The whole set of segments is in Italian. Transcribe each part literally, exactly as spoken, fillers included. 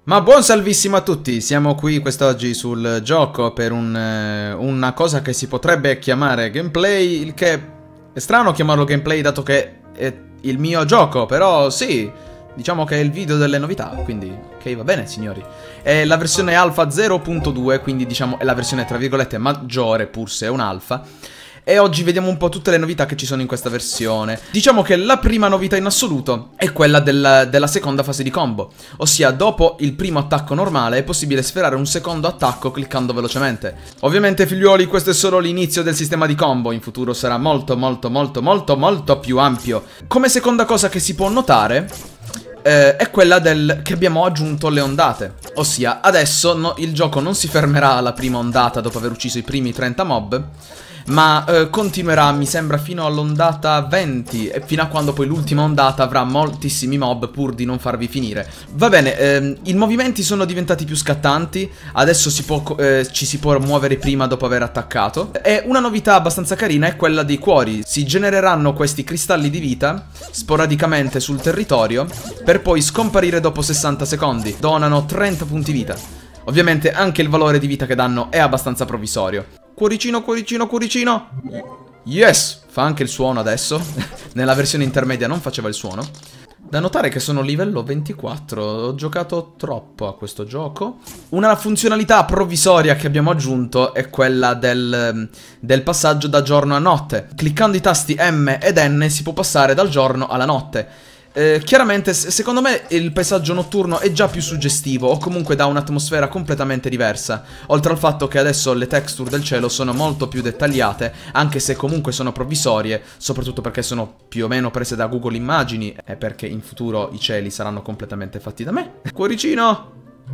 Ma buon salvissimo a tutti, siamo qui quest'oggi sul gioco per un, eh, una cosa che si potrebbe chiamare gameplay, il che è strano chiamarlo gameplay dato che è il mio gioco, però sì, diciamo che è il video delle novità, quindi ok, va bene signori. È la versione alfa zero punto due, quindi diciamo è la versione tra virgolette maggiore, pur se è un alfa. E oggi vediamo un po' tutte le novità che ci sono in questa versione. Diciamo che la prima novità in assoluto è quella della, della seconda fase di combo. Ossia, dopo il primo attacco normale è possibile sferrare un secondo attacco cliccando velocemente. Ovviamente figliuoli, questo è solo l'inizio del sistema di combo. In futuro sarà molto molto molto molto molto più ampio. Come seconda cosa che si può notare eh, è quella del che abbiamo aggiunto le ondate. Ossia, adesso no, il gioco non si fermerà alla prima ondata dopo aver ucciso i primi trenta mob, ma eh, continuerà, mi sembra, fino all'ondata venti, e fino a quando poi l'ultima ondata avrà moltissimi mob pur di non farvi finire. Va bene, ehm, i movimenti sono diventati più scattanti, adesso si può, eh, ci si può muovere prima dopo aver attaccato. E una novità abbastanza carina è quella dei cuori. Si genereranno questi cristalli di vita sporadicamente sul territorio per poi scomparire dopo sessanta secondi. Donano trenta punti vita. Ovviamente anche il valore di vita che danno è abbastanza provvisorio. Cuoricino, cuoricino, cuoricino. Yes! Fa anche il suono adesso. Nella versione intermedia non faceva il suono. Da notare che sono livello ventiquattro. Ho giocato troppo a questo gioco. Una funzionalità provvisoria che abbiamo aggiunto è quella del, del passaggio da giorno a notte. Cliccando i tasti M ed N si può passare dal giorno alla notte. Eh, chiaramente, secondo me, il paesaggio notturno è già più suggestivo, o comunque dà un'atmosfera completamente diversa. Oltre al fatto che adesso le texture del cielo sono molto più dettagliate, anche se comunque sono provvisorie, soprattutto perché sono più o meno prese da Google Immagini, e perché in futuro i cieli saranno completamente fatti da me. Cuoricino!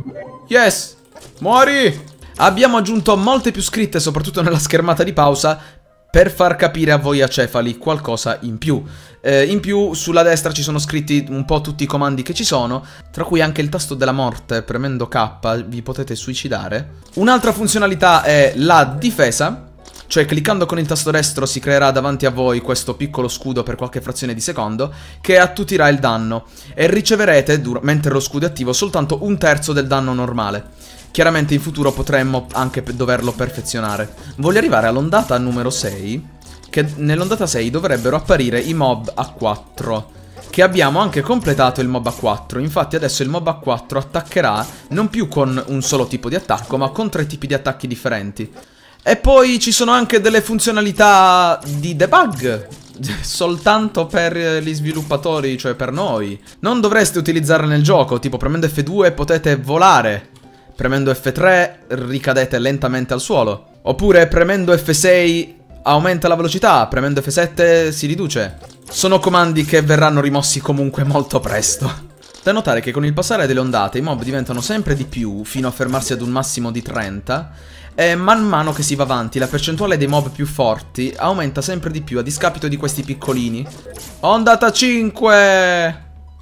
Yes! Muori! Abbiamo aggiunto molte più scritte, soprattutto nella schermata di pausa, per far capire a voi acefali qualcosa in più. Eh, in più sulla destra ci sono scritti un po' tutti i comandi che ci sono, tra cui anche il tasto della morte. Premendo K vi potete suicidare. Un'altra funzionalità è la difesa, cioè cliccando con il tasto destro si creerà davanti a voi questo piccolo scudo per qualche frazione di secondo che attutirà il danno e riceverete, mentre lo scudo è attivo, soltanto un terzo del danno normale. Chiaramente in futuro potremmo anche doverlo perfezionare. Voglio arrivare all'ondata numero sei, che nell'ondata sei dovrebbero apparire i mob A quattro, che abbiamo anche completato il mob A quattro. Infatti adesso il mob A quattro attaccherà non più con un solo tipo di attacco, ma con tre tipi di attacchi differenti. E poi ci sono anche delle funzionalità di debug, soltanto per gli sviluppatori, cioè per noi. Non dovreste utilizzarle nel gioco, tipo premendo F due potete volare, premendo F tre ricadete lentamente al suolo, oppure premendo F sei aumenta la velocità, premendo F sette si riduce. Sono comandi che verranno rimossi comunque molto presto. Da notare che con il passare delle ondate i mob diventano sempre di più, fino a fermarsi ad un massimo di trenta, e man mano che si va avanti la percentuale dei mob più forti aumenta sempre di più a discapito di questi piccolini. Ondata cinque!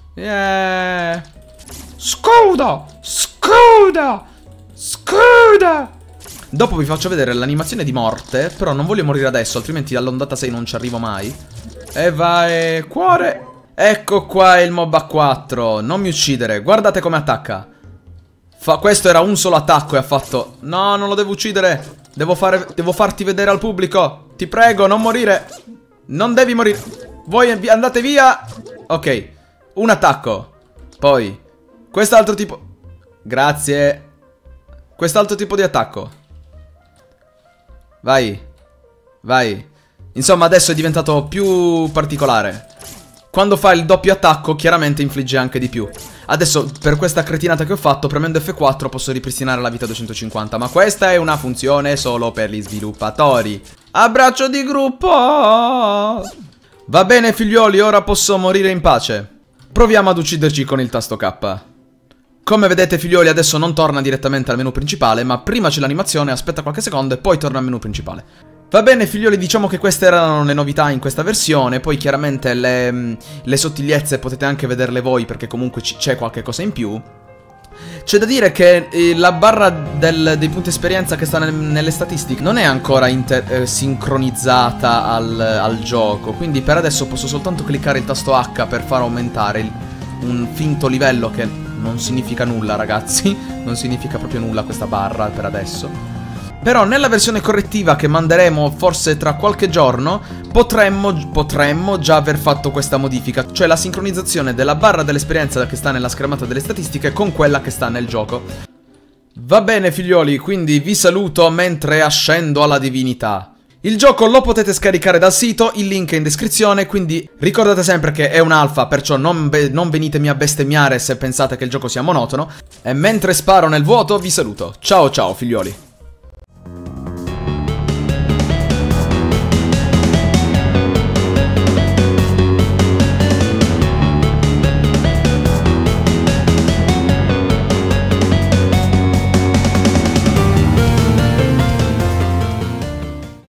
Yeah! Scudo! Scudo! Scudo! Dopo vi faccio vedere l'animazione di morte, però non voglio morire adesso, altrimenti all'ondata sei non ci arrivo mai. E vai, cuore! Ecco qua il mob A quattro, non mi uccidere, guardate come attacca. Fa, questo era un solo attacco e ha fatto... No, non lo devo uccidere, devo, fare, devo farti vedere al pubblico. Ti prego, non morire. Non devi morire. Voi andate via. Ok, un attacco. Poi, quest'altro tipo... Grazie. Quest'altro tipo di attacco. Vai. Vai. Insomma adesso è diventato più particolare. Quando fa il doppio attacco chiaramente infligge anche di più. Adesso per questa cretinata che ho fatto, premendo F quattro posso ripristinare la vita a duecentocinquanta. Ma questa è una funzione solo per gli sviluppatori. Abbraccio di gruppo. Va bene figlioli, ora posso morire in pace. Proviamo ad ucciderci con il tasto K. Come vedete figlioli adesso non torna direttamente al menu principale, ma prima c'è l'animazione, aspetta qualche secondo e poi torna al menu principale. Va bene figlioli, diciamo che queste erano le novità in questa versione, poi chiaramente le, le sottigliezze potete anche vederle voi perché comunque c'è qualche cosa in più. C'è da dire che eh, la barra del, dei punti esperienza che sta nel, nelle statistiche non è ancora inter, eh, sincronizzata al, al gioco, quindi per adesso posso soltanto cliccare il tasto H per far aumentare il, un finto livello che non significa nulla, ragazzi. Non significa proprio nulla questa barra per adesso. Però nella versione correttiva che manderemo forse tra qualche giorno potremmo, potremmo già aver fatto questa modifica, cioè la sincronizzazione della barra dell'esperienza che sta nella schermata delle statistiche con quella che sta nel gioco. Va bene figlioli, quindi vi saluto mentre ascendo alla divinità. Il gioco lo potete scaricare dal sito, il link è in descrizione, quindi ricordate sempre che è un'alfa, perciò non, non venitemi a bestemmiare se pensate che il gioco sia monotono. E mentre sparo nel vuoto vi saluto. Ciao ciao figlioli.